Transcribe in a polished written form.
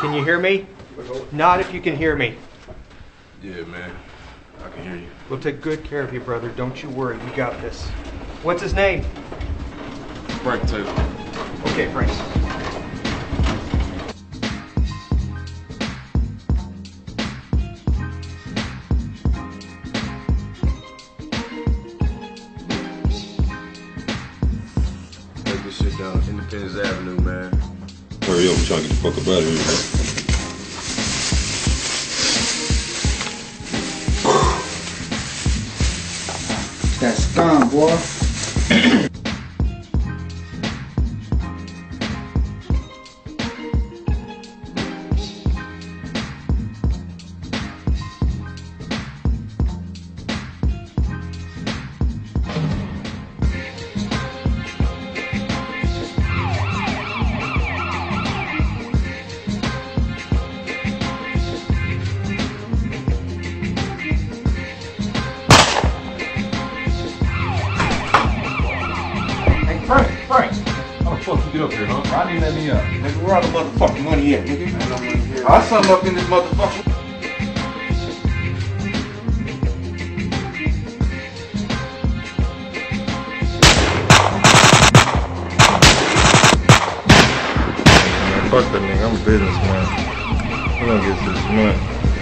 Can you hear me? Not if you can hear me. Yeah, man. I can hear you. We'll take good care of you, brother. Don't you worry. We got this. What's his name? Frank Taylor. Okay, Frank. Take this shit down Independence Avenue, man. Hurry up, I'm trying to get the fuck up out of here, man. That's gone, boy. Frank, how the fuck you get up here, huh? Why didn't you let me up? Nigga, where all the motherfucking money at, nigga? Ain't no money here. I something up in this motherfucker. Man, fuck that nigga, I'm a businessman. We're gonna get to this money.